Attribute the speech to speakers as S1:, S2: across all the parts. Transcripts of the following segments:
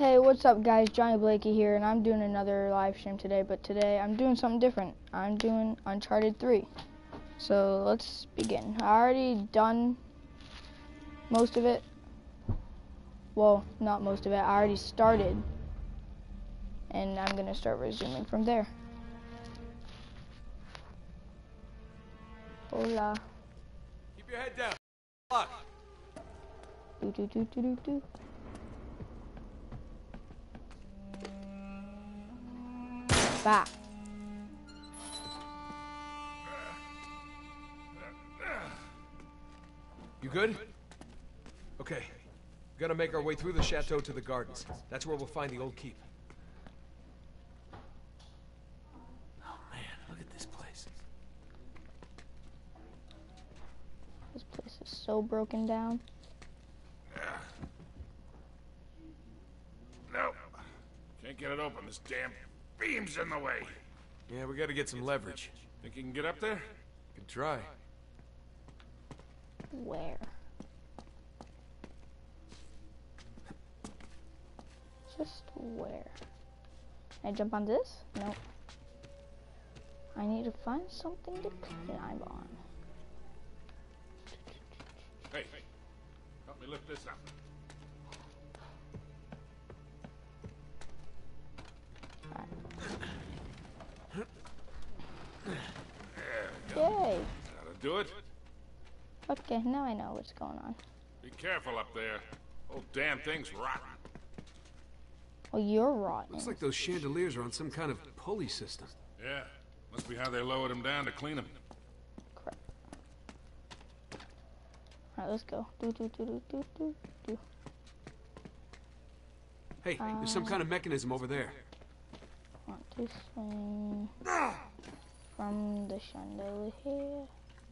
S1: Hey, what's up guys? Johnny Blakey here, and I'm doing another live stream today, but today I'm doing something different. I'm doing Uncharted 3. So let's begin. I already done most of it. Well, not most of it. I already started. And I'm gonna start resuming from there. Hola.
S2: Keep your head down. Lock.
S1: Do do do do do do. Bah.
S2: You good? Okay. We gotta make our way through the chateau to the gardens. That's where we'll find the old keep. Oh man, look at this place.
S1: This place is so broken down.
S3: No. Can't get it open. This damn beam's in the way.
S2: Yeah, we gotta get some leverage.
S3: Think you can get up there?
S2: Could try.
S1: Where? Just where? Can I jump on this? Nope. I need to find something to climb on.
S3: Hey, help me lift this up.
S1: Yay!
S3: That'll do it.
S1: Okay, now I know what's going on.
S3: Be careful up there. Whole damn thing's rotten.
S1: Well, you're rotten.
S2: Looks like those chandeliers are on some kind of pulley system.
S3: Yeah, must be how they lowered them down to clean them.
S1: Crap. Alright, let's go. Do do do do do do do.
S2: Hey, there's some kind of mechanism over there.
S1: Want to swing from the chandelier.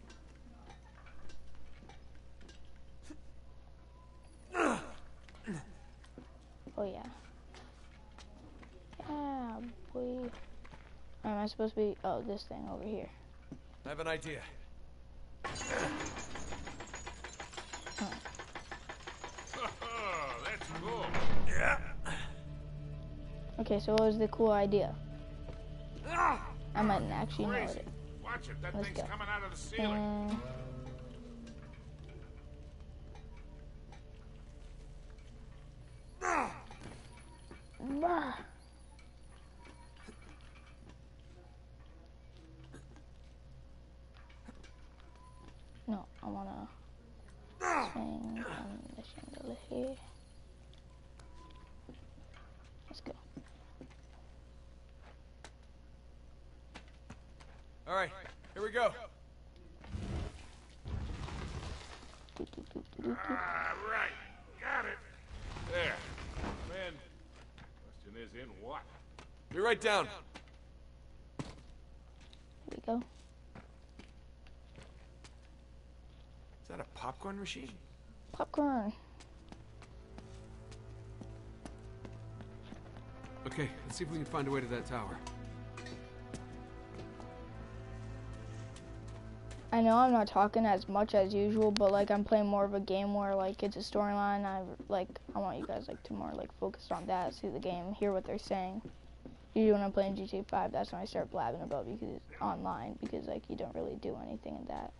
S1: Oh yeah. Yeah, boy. Where am I supposed to be? Oh, this thing over here.
S2: I have an idea.
S3: That's cool.
S2: Yeah.
S1: Okay, so what was the cool idea? I might actually know
S3: Crazy.
S1: it.
S3: Watch it. That
S1: Let's
S3: thing's
S1: go.
S3: coming out of the ceiling.
S1: Bah. No, I wanna swing from the chandelier. Let's go.
S2: All right, here we go.
S1: Do, do, do, do, do, do.
S3: Right. Got it. There. Man, question is in what?
S2: Be right down.
S1: Here we go.
S2: Is that a popcorn machine?
S1: Popcorn.
S2: Okay, let's see if we can find a way to that tower.
S1: I know I'm not talking as much as usual, but like I'm playing more of a game where like it's a storyline. I want you guys like to more like focus on that, see the game, hear what they're saying. Usually when I'm playing GTA 5, that's when I start blabbing about because it's online, because like you don't really do anything in that.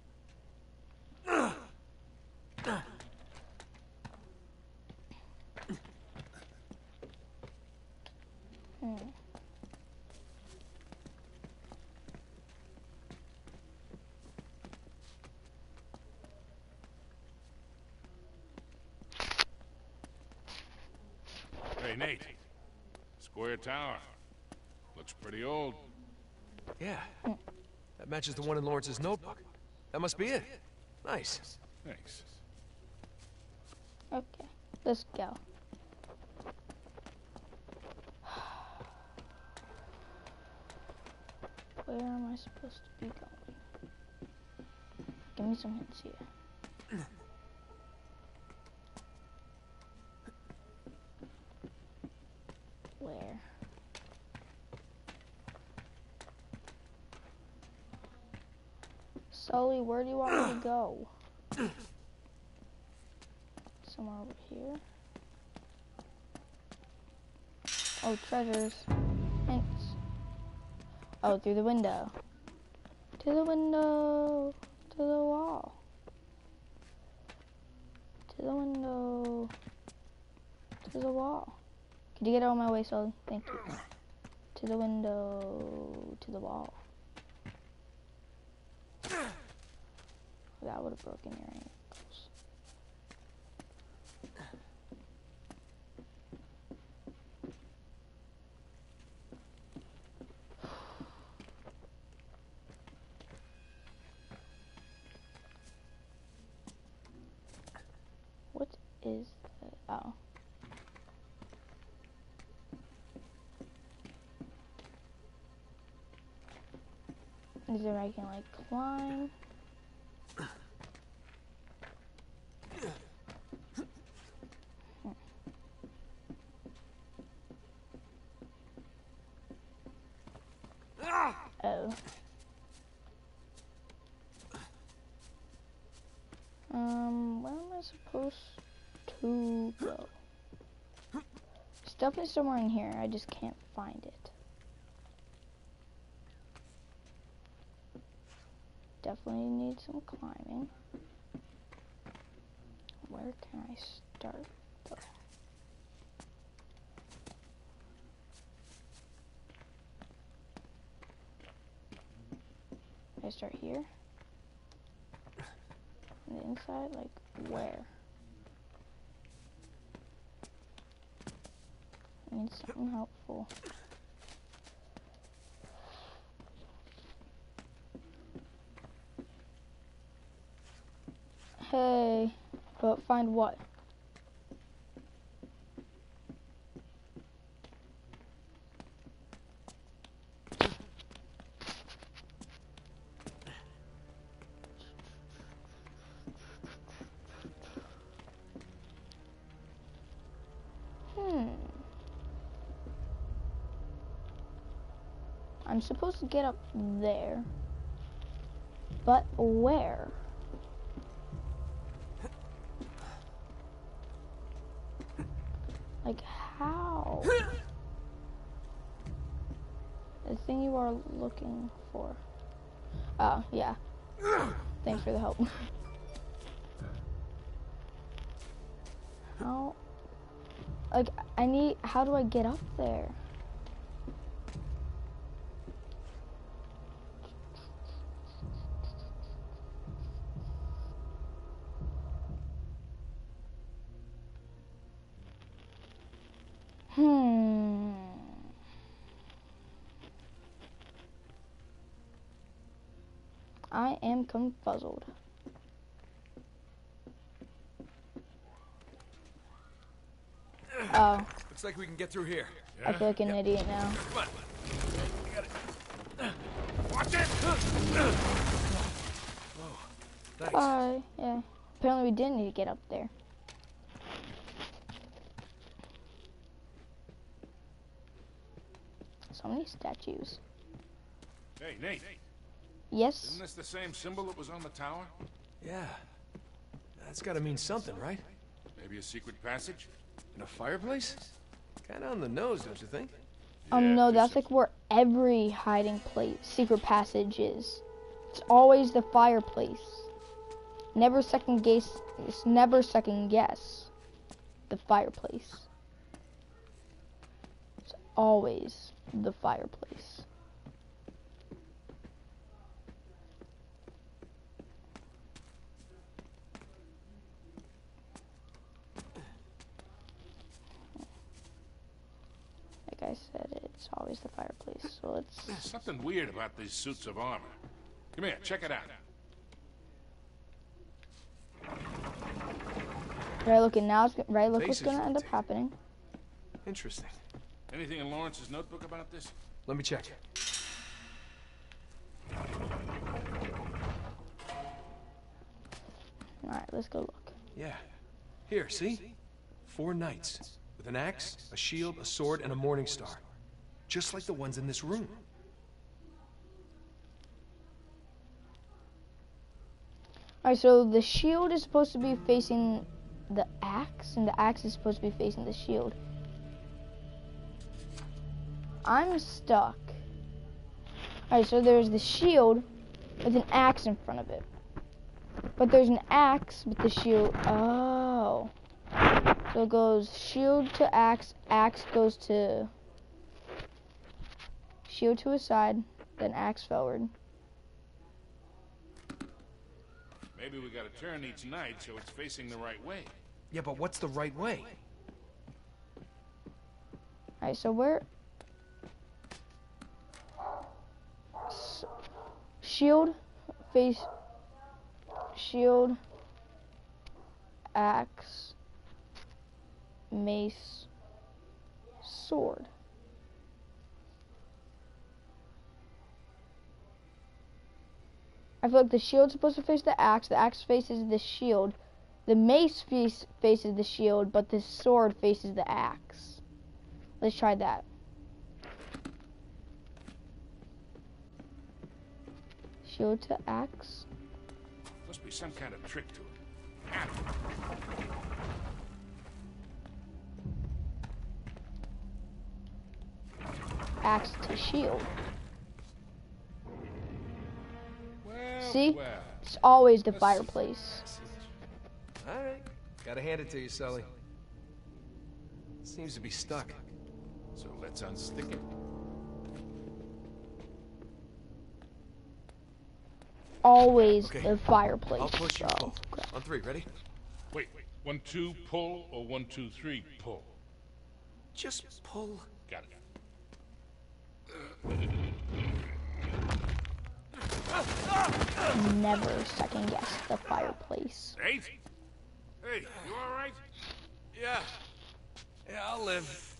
S3: Hey, Nate. Square tower. Looks pretty old.
S2: Yeah. That matches the one in Lawrence's notebook. That must be it. Nice.
S3: Thanks.
S1: Okay, let's go. Where am I supposed to be going? Give me some hints here. Where? Sully, where do you want me to go? Somewhere over here. Oh, treasures. Hints. Oh, through the window. To the window. To the wall. To the window. To the wall. Could you get out of my way, Sully? Thank you. To the window. To the wall. That would have broken your ankles. What is that? Oh. Is there I can like climb? Oh. Where am I supposed to go? Stuff is somewhere in here. I just can't find it. Definitely need some climbing. Where can I start though? Can I start here? On the inside? Like where? I need something helpful. Hey, but find what? I'm supposed to get up there, but where? Like how? The thing you are looking for. Oh, yeah. Thanks for the help. How? Like, how do I get up there? I am confuzzled. Oh.
S2: Looks like we can get through here.
S1: I feel like an idiot now.
S2: Come on. You got it. Watch it! Oh, thanks.
S1: Bye. Yeah. Apparently we didn't need to get up there. So many statues.
S3: Hey, Nate.
S1: Yes?
S3: Isn't this the same symbol that was on the tower?
S2: Yeah. That's gotta mean something, right?
S3: Maybe a secret passage?
S2: In a fireplace? Kinda on the nose, don't you think?
S1: No,
S3: just
S1: that's like where every hiding place, secret passage is. It's always the fireplace. Never second guess the fireplace. It's always the fireplace. Like I said, it's always the fireplace. So let's.
S3: There's something weird about these suits of armor. Come here, check it out.
S1: Right, look, and now right, look what's
S2: Faces
S1: gonna end up
S2: rotate.
S1: happening.
S2: Interesting.
S3: Anything in Lawrence's notebook about this?
S2: Let me check.
S1: Alright, let's go look.
S2: Yeah. Here, see? 4 knights. With an axe, a shield, a sword, and a morning star. Just like the ones in this room.
S1: Alright, so the shield is supposed to be facing the axe, and the axe is supposed to be facing the shield. I'm stuck. Alright, so there's the shield with an axe in front of it. But there's an axe with the shield. Oh. So it goes shield to axe, axe goes to shield to his side, then axe forward.
S3: Maybe we gotta turn each knight so it's facing the right way.
S2: Yeah, but what's the right way?
S1: Alright, so where... Shield, face... Shield, axe, mace, sword. I feel like the shield's supposed to face the axe faces the shield, the mace faces the shield, but the sword faces the axe. Let's try that. Shield to axe.
S3: Must be some kind of trick to it.
S1: Axe to shield.
S3: Well,
S1: See?
S3: well.
S1: It's always the fireplace.
S2: Alright. Gotta hand it to you, Sully. Seems to be stuck.
S3: So let's unstick it.
S1: Always
S2: Okay.
S1: the fireplace.
S2: I'll push you
S1: Oh,
S2: pull.
S1: crap.
S2: On 3, ready?
S3: Wait, 1, 2, pull, or 1, 2, 3, pull?
S2: Just pull.
S3: Got it.
S1: Never second guess the fireplace.
S3: Nate? Hey, you alright?
S2: Yeah. Yeah, I'll live.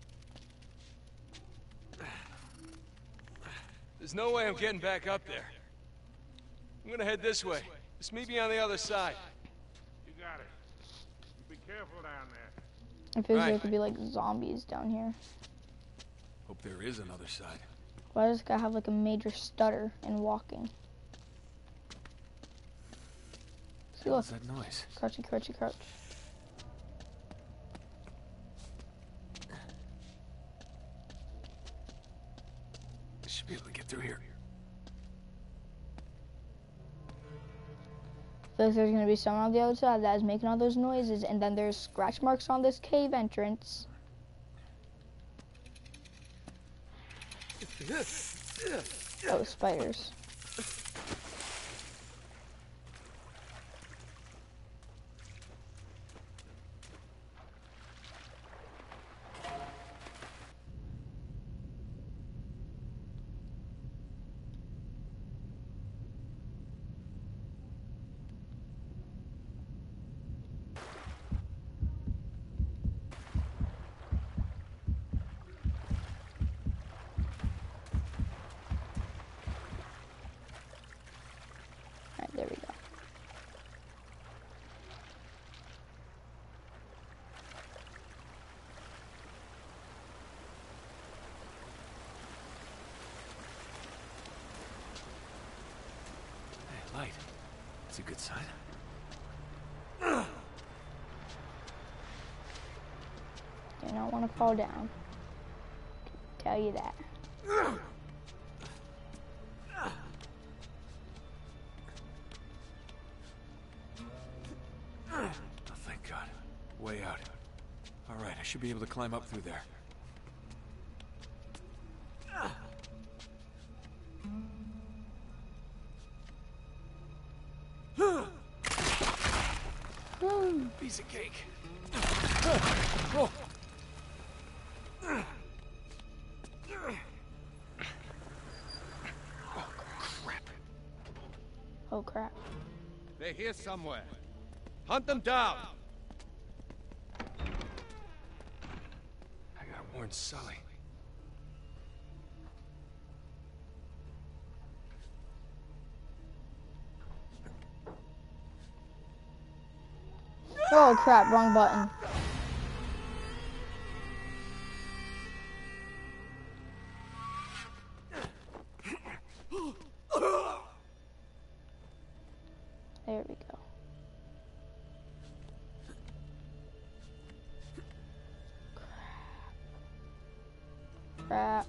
S2: There's no way I'm getting back up there. I'm gonna head this way. Just meet me on the other side.
S3: You got it. Be careful down there.
S1: It feels like
S2: Right.
S1: there could be like zombies down here.
S2: Hope there is another side.
S1: Why does this guy have like a major stutter in walking? See, look.
S2: What's that noise?
S1: Crouchy, crouchy, crouch.
S2: I should be able to get through here.
S1: I feel like there's gonna be someone on the other side that is making all those noises, and then there's scratch marks on this cave entrance. Oh, spiders. Alright, there we go.
S2: Hey, light. It's a good sign.
S1: Do not want to fall down. Tell you that.
S2: Oh, thank God. Way out. All right, I should be able to climb up through there. Piece of cake. Oh.
S1: Oh crap.
S4: They're here somewhere. Hunt them down.
S2: I gotta warn Sully.
S1: Oh crap, wrong button. There we go. Crap.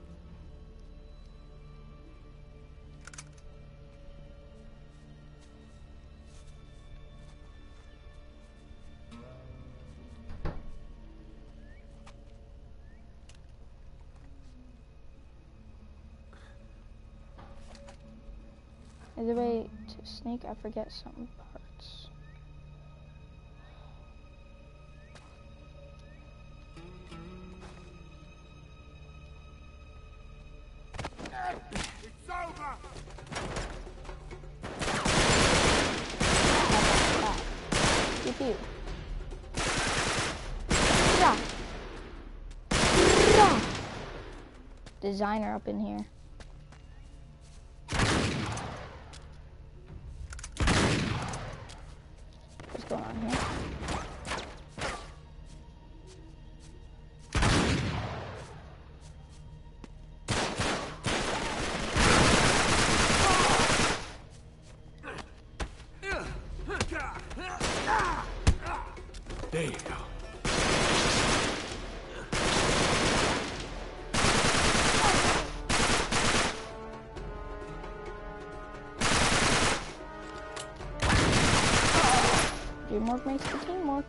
S1: Is there a way to sneak? I forget some parts.
S3: It's over!
S1: Pew pew. Yeah. Yeah. Designer up in here. What's going on here?
S2: There you go.
S1: Teamwork makes the teamwork.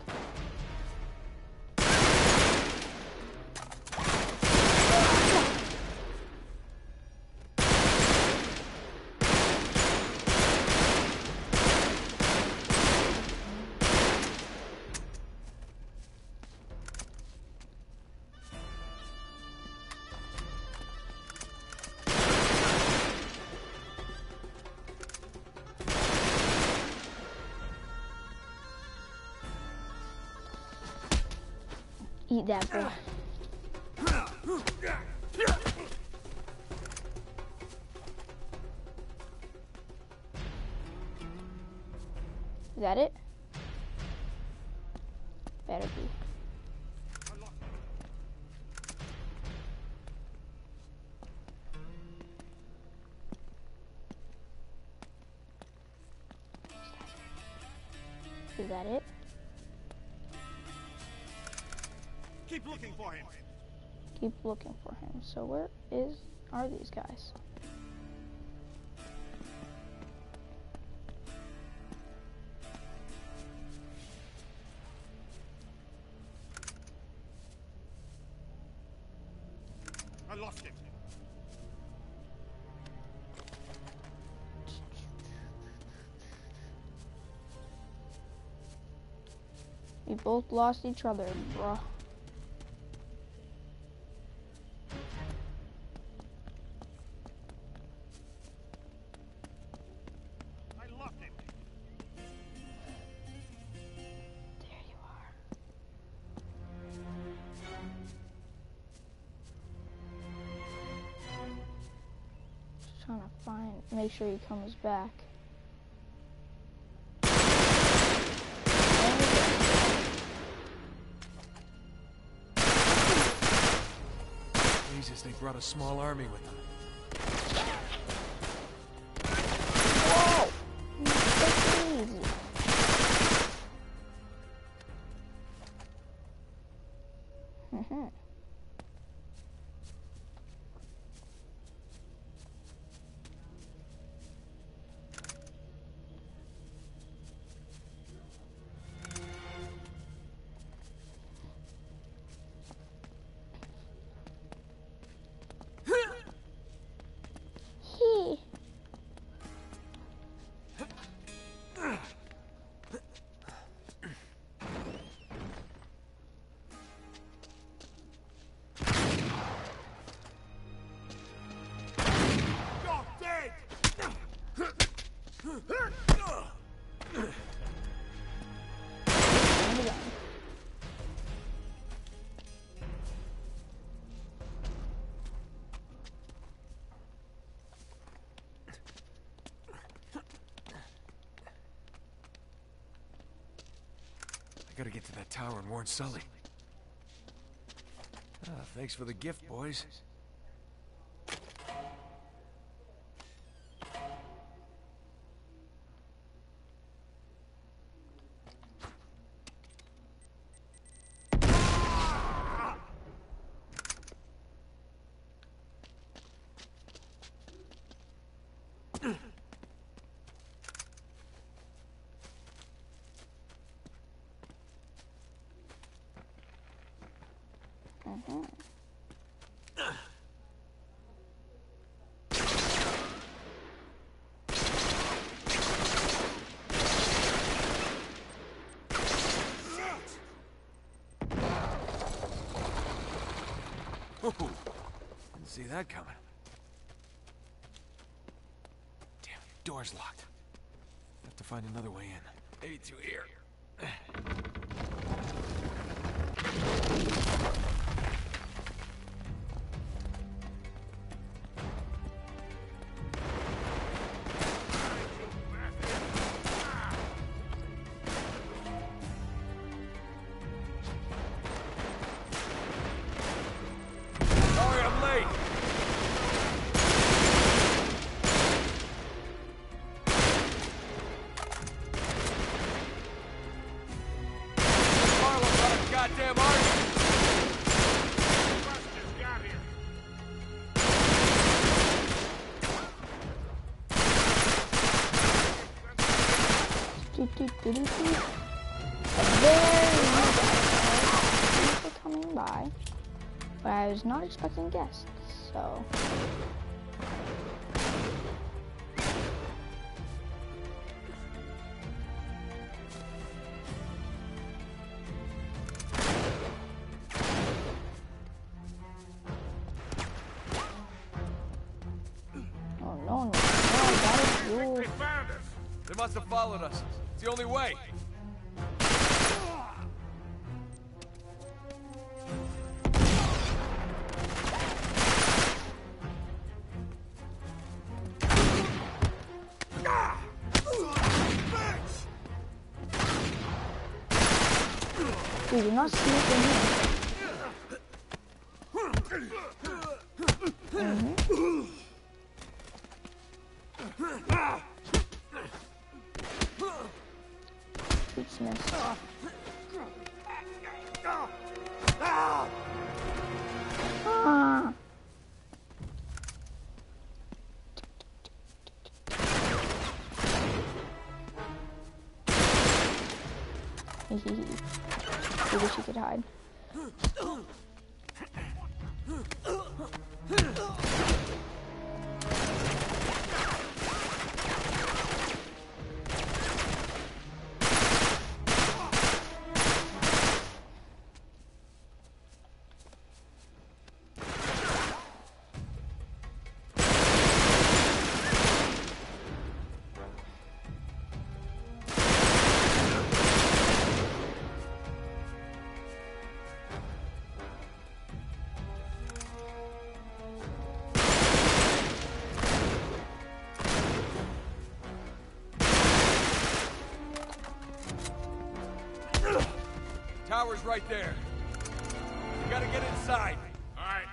S1: Eat that, boy. Is that it? Better be. Is that it?
S3: Keep looking for him.
S1: Keep looking for him. So where are these guys?
S3: I lost him.
S1: We both lost each other, bruh.
S3: I lost him.
S1: There you are. Just trying to make sure he comes back.
S2: Jesus, they brought a small army with them.
S1: Whoa! That's easy. He.
S3: You're dead!
S2: I gotta get to that tower and warn Sully. Thanks for the gift, boys. Ooh, didn't see that coming. Damn, door's locked. Have to find another way in. Maybe through here. Sorry, I'm late. Marlowe got a goddamn army.
S3: Buster's got here.
S1: People coming by, but I was not expecting guests, so. Oh no, that is you.
S3: They found us.
S2: They must have followed us. It's the only way.
S1: Dude, you're not sneaking in. It's missed. Ah. I wish you could hide.
S2: Tower's right there. You gotta get inside.
S3: All right.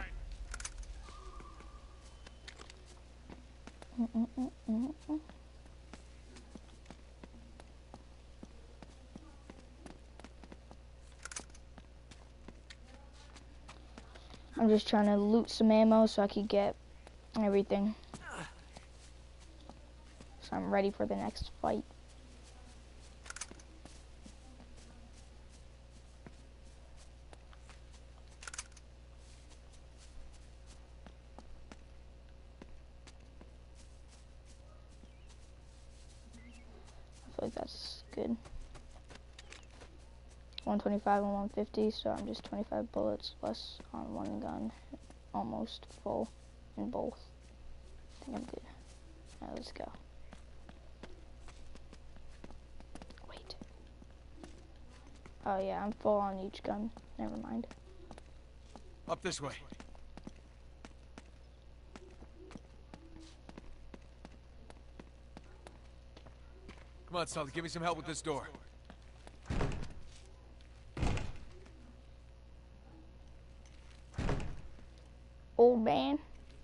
S1: I'm just trying to loot some ammo so I can get everything. So I'm ready for the next fight. I feel like that's good. 125 and 150, so I'm just 25 bullets less on one gun. Almost full in both. I think I'm good. Alright, let's go. Wait. Oh yeah, I'm full on each gun. Never mind.
S2: Up this way. Come on, Sully, give me some help with this door.
S1: Old man.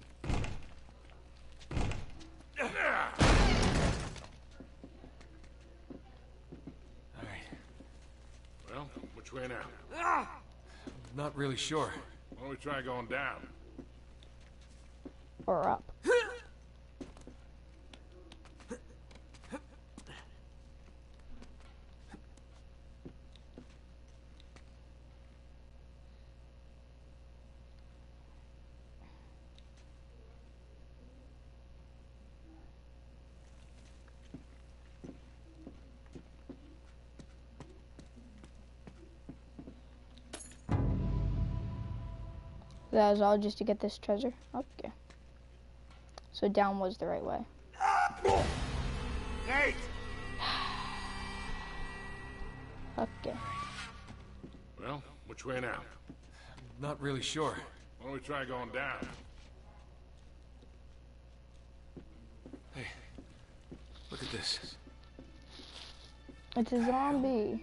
S3: Well, which way now?
S2: Not really sure.
S3: Why don't we try going down?
S1: Or up. that was all just to get this treasure? Okay. So down was the right way.
S3: Nate!
S1: Okay.
S3: Well, which way now?
S2: Not really sure.
S3: Why don't we try going down?
S2: Hey, look at this.
S1: It's a zombie.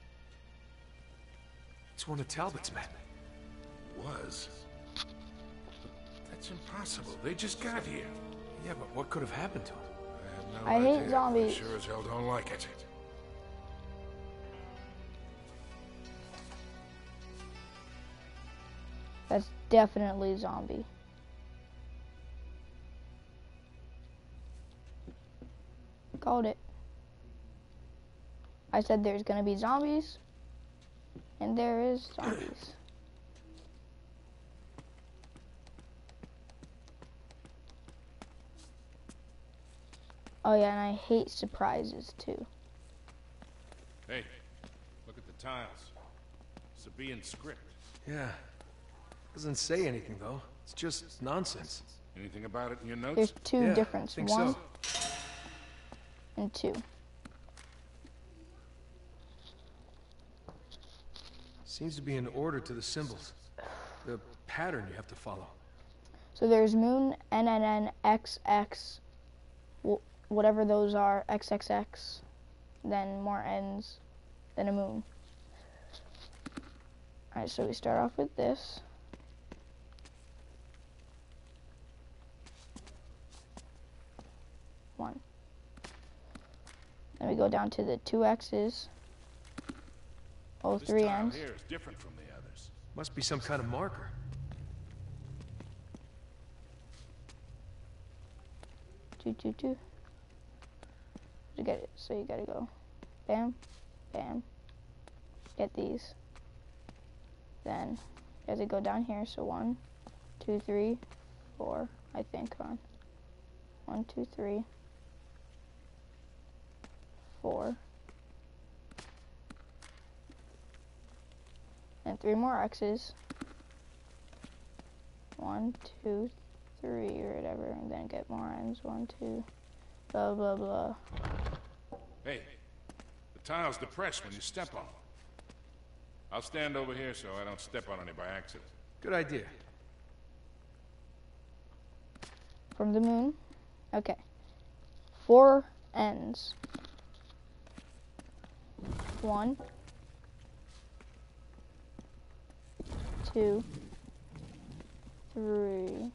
S2: It's one of Talbot's men.
S3: Was. That's impossible. They just got here.
S2: Yeah, but what could have happened to him?
S3: I have no
S1: I
S3: idea.
S1: hate zombies.
S3: I sure as hell don't like it.
S1: That's definitely a zombie. Called it. I said there's gonna be zombies, and there is zombies. Oh yeah, and I hate surprises too.
S3: Hey, look at the tiles. Sabian script.
S2: Yeah. Doesn't say anything, though. It's just nonsense.
S3: Anything about it in your notes?
S1: There's two
S2: Yeah,
S1: difference,
S2: I think
S1: one
S2: so.
S1: and two.
S2: Seems to be an order to the symbols. The pattern you have to follow.
S1: So there's moon, NNN, XX, whatever those are, XXX, then more N's, then a moon. Alright, so we start off with this. One. Then we go down to the two X's. Oh,
S3: This
S1: three
S3: tile
S1: N's.
S3: here is different from the others.
S2: Must be some kind of marker.
S1: Two, two, two. You get it. So you gotta go. Bam, bam. Get these. Then you have to go down here. So 1, 2, 3, 4. I think on 1, 2, 3, 4, and 3 more X's. 1, 2, 3, or whatever, and then get more N's. 1, 2, blah blah blah.
S3: Hey, the tile's depressed when you step on them. I'll stand over here so I don't step on any by accident.
S2: Good idea.
S1: From the moon. Okay. 4 N's. 1, 2, 3.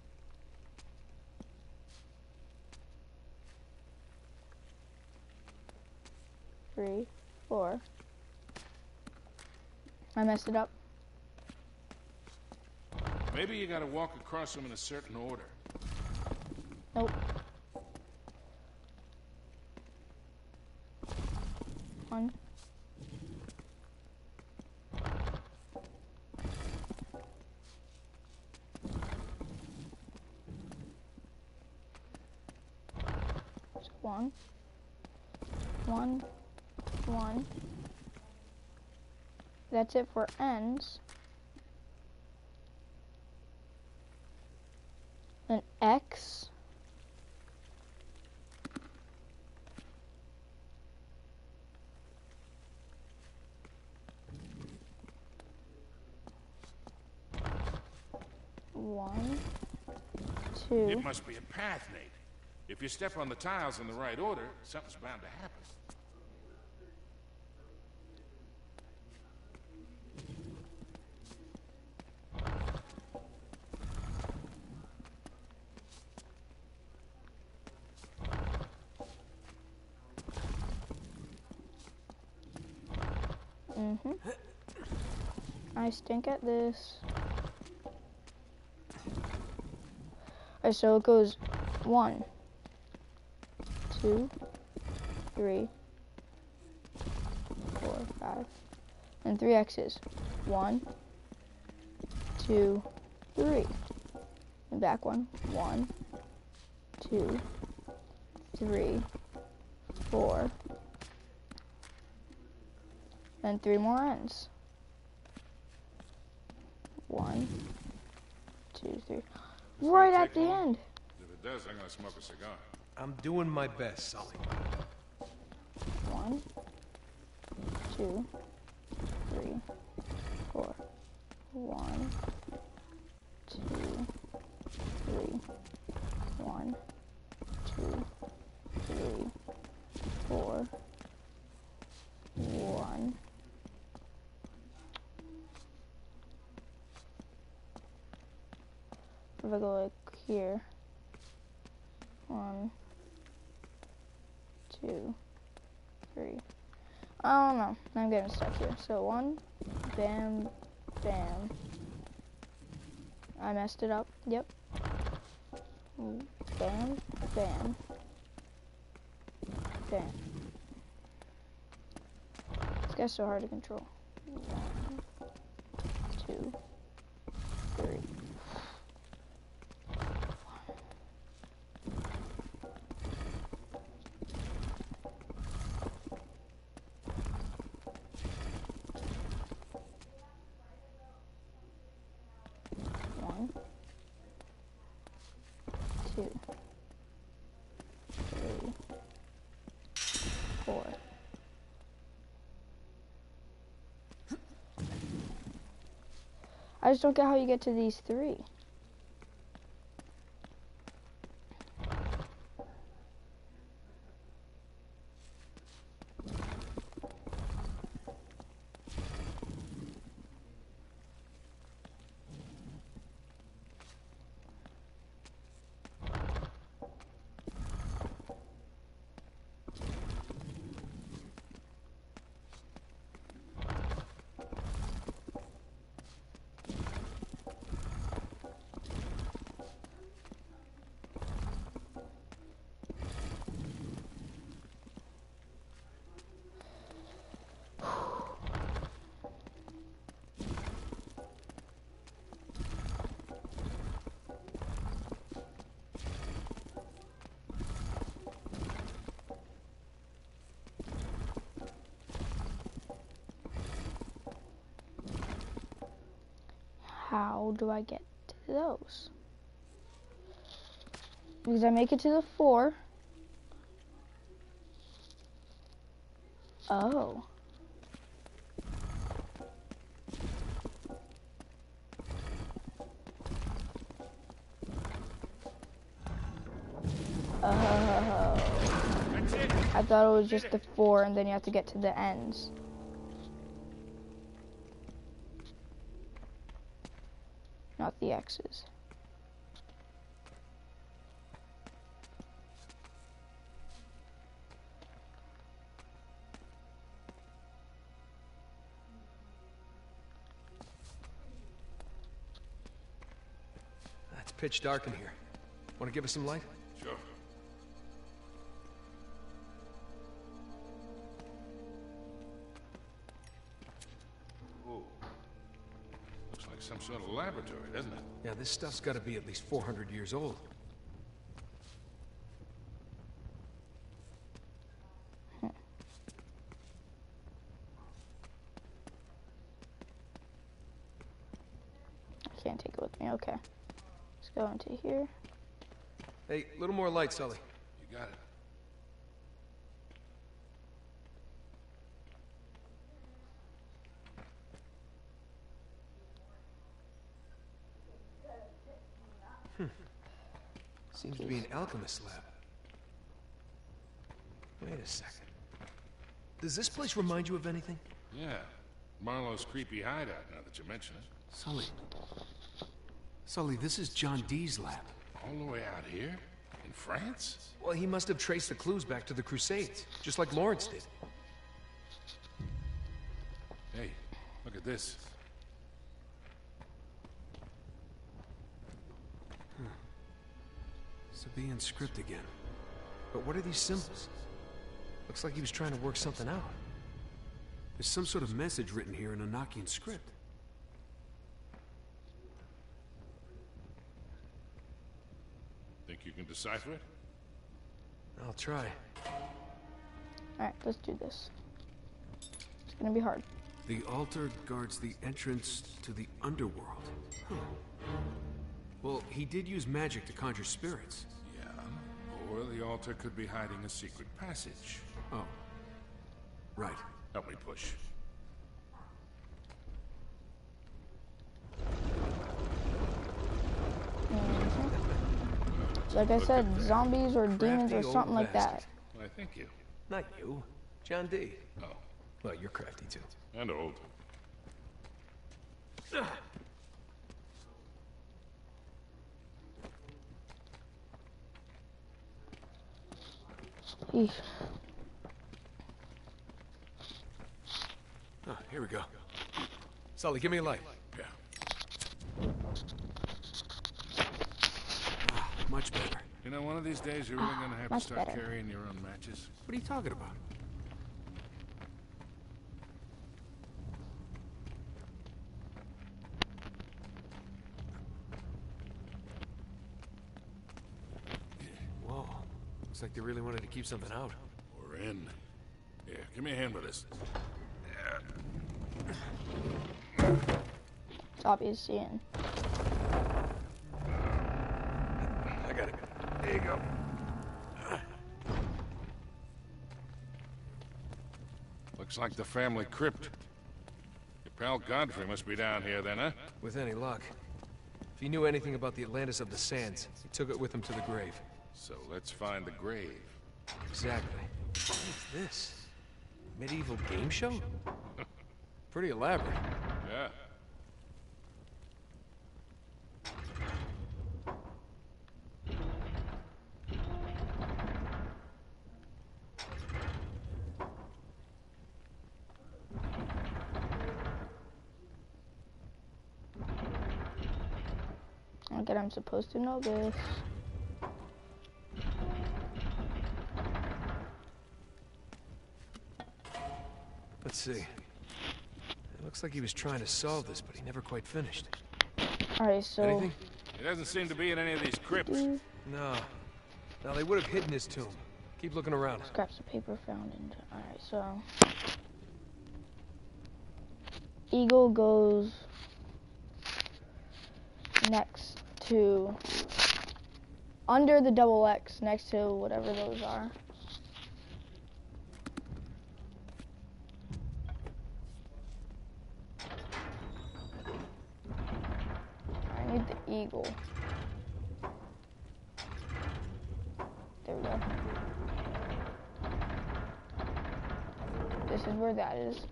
S1: 3, 4. I messed it up.
S3: Maybe you gotta walk across them in a certain order.
S1: Nope. 1. So 1, 1, 1. That's it for N's. Then X. One, two.
S3: It must be a path, Nate. If you step on the tiles in the right order, something's bound to happen.
S1: I stink at this. Alright, so it goes 1, 2, 3, 4, 5, and 3 X's. 1, 2, 3. And back one. 1, 2, 3, 4. Then 3 more N's. 1, 2, 3. Right at the end.
S3: If it does, I'm gonna smoke a cigar.
S2: I'm doing my best, Sully.
S1: 1, 2, 3, 4. 1, 2, 3. 1, 2, 3, 4. 1. If I go like here. 1, 2, 3. I don't know. I'm getting stuck here. So 1, bam, bam. I messed it up. Yep. Bam, bam, bam. This guy's so hard to control. 1, 2, 3. I just don't get how you get to these 3. How do I get to those? Because I make it to the 4. Oh. I thought it was just the 4 and then you have to get to the ends. Not the X's.
S2: It's pitch dark in here. Want to give us some light?
S3: Sure. Whoa. Looks like some sort of laboratory, doesn't it?
S2: Yeah, this stuff's got to be at least 400 years old.
S1: I can't take it with me. Okay. Let's go into here.
S2: Hey, a little more light, Sully.
S3: You got it.
S2: Seems to be an alchemist lab. Wait a second. Does this place remind you of anything?
S3: Yeah. Marlowe's creepy hideout, now that you mention it.
S2: Sully. Sully, this is John Dee's lab.
S3: All the way out here? In France?
S2: Well, he must have traced the clues back to the Crusades, just like Lawrence did.
S3: Hey, look at this.
S2: Sabaean script again. But what are these symbols? Looks like he was trying to work something out. There's some sort of message written here in Enochian script.
S3: Think you can decipher it?
S2: I'll try.
S1: Alright, let's do this. It's gonna be hard.
S5: The altar guards the entrance to the underworld. Huh.
S2: Well, he did use magic to conjure spirits.
S3: Yeah. Or the altar could be hiding a secret passage.
S2: Oh. Right.
S3: Help me push.
S1: Like I
S3: Look
S1: said,
S3: at that.
S1: zombies or demons or
S2: Crafty old
S1: something like that.
S2: bastard.
S3: Why, thank you.
S2: Not you. John D.
S3: Oh,
S2: Well, you're crafty too.
S3: and old.
S1: Eesh.
S2: Oh, here we go. Sully, give me a light.
S3: Yeah.
S2: Much better.
S3: You know, one of these days you're really gonna have to
S1: Much
S3: start
S1: better.
S3: carrying your own matches.
S2: What are you talking about? Whoa. Looks like they really wanted to keep something out.
S3: We're in. Here, give me a hand with this.
S1: It's obvious seeing.
S2: I got it. There you go.
S3: Looks like the family crypt. Your pal Godfrey must be down here then, huh?
S2: With any luck. If he knew anything about the Atlantis of the Sands, he took it with him to the grave.
S3: So let's find the grave.
S2: Exactly. What is this? Medieval game show? Pretty elaborate.
S3: Yeah.
S1: Okay, I'm supposed to know this.
S2: Let's see. It looks like he was trying to solve this, but he never quite finished.
S1: Alright, so
S2: Anything?
S3: He doesn't seem to be in any of these crypts.
S2: No. No, they would have hidden his tomb. Keep looking around.
S1: scraps of paper found in. Alright, so Eagle goes next to under the double X, next to whatever those are. I need the eagle. There we go. This is where that is.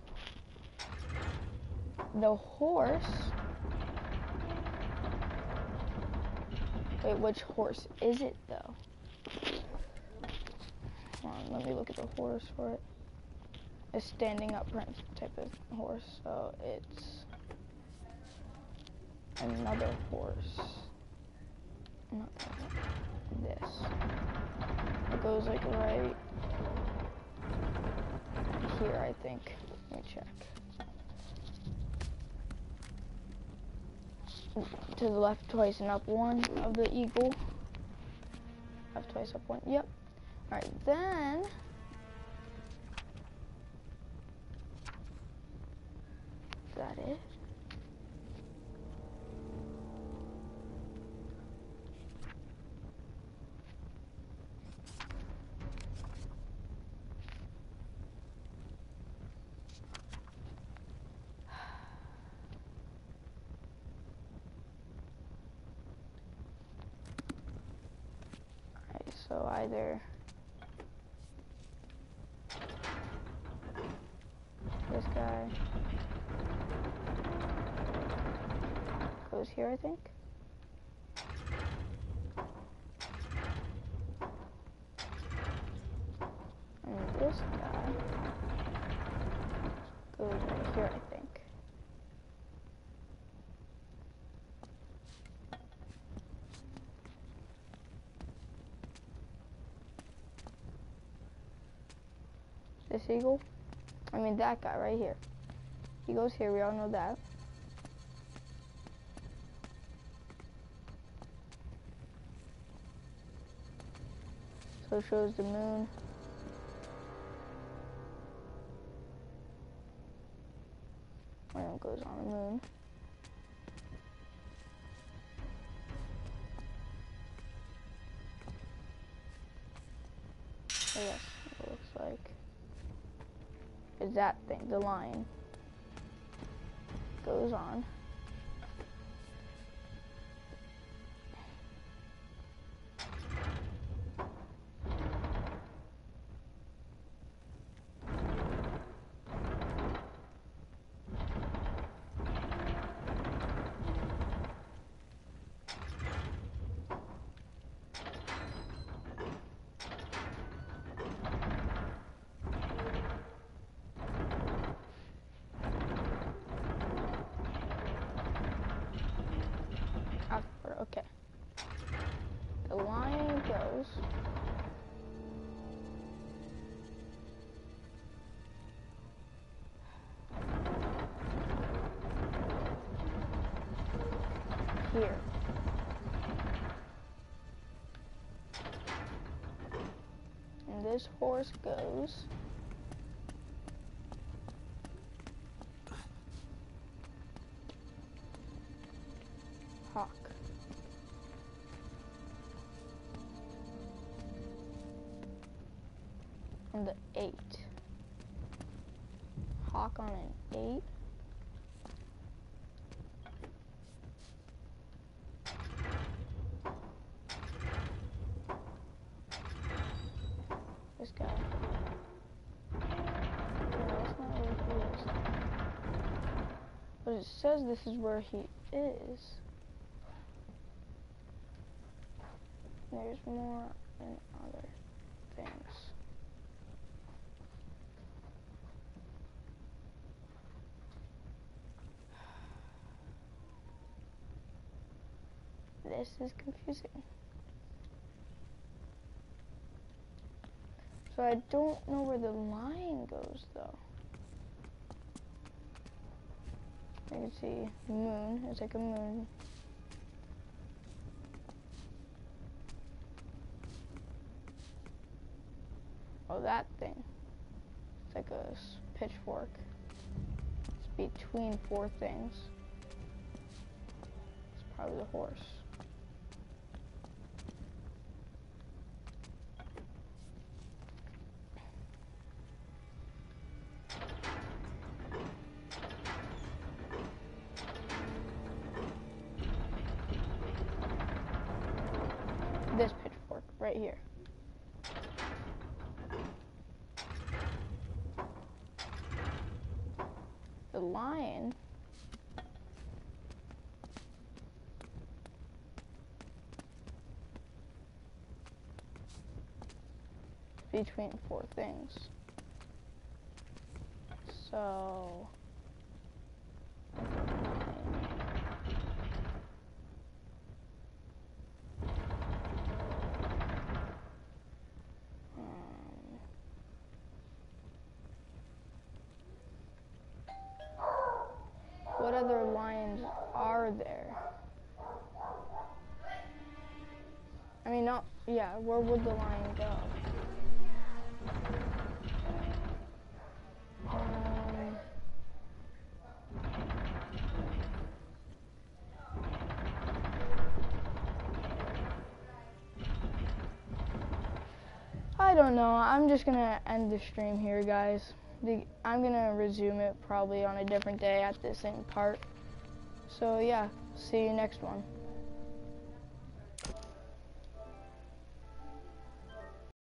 S1: The horse. Wait, which horse is it though? Hold on, let me look at the horse for it. A standing upright type of horse, so it's another horse. Not that one. This. It goes like right here, I think. Let me check. To the left twice and up one of the eagle. Left twice, up one. Yep. Alright, then is that it? So either this guy goes here, I think. And this guy goes right here, I think. This eagle? I mean that guy right here. He goes here, we all know that. So it shows the moon. One of them goes on the moon. Yes, it looks like is that thing, the line. Goes on. Okay. The line goes. Here. And this horse goes. Hawk. On the 8. Hawk on an 8. This guy. No, that's not where he is. But it says this is where he is. There's more and other things. This is confusing. So I don't know where the line goes though. I can see moon. It's like a moon. Oh, that thing. It's like a pitchfork. It's between 4 things. It's probably the horse. This pitchfork right here. The lion between 4 things. So what other lines are there? I mean, not, yeah, where would the line go? I don't know. I'm just gonna end the stream here, guys. I'm gonna resume it probably on a different day at the same part. So yeah, see you next one.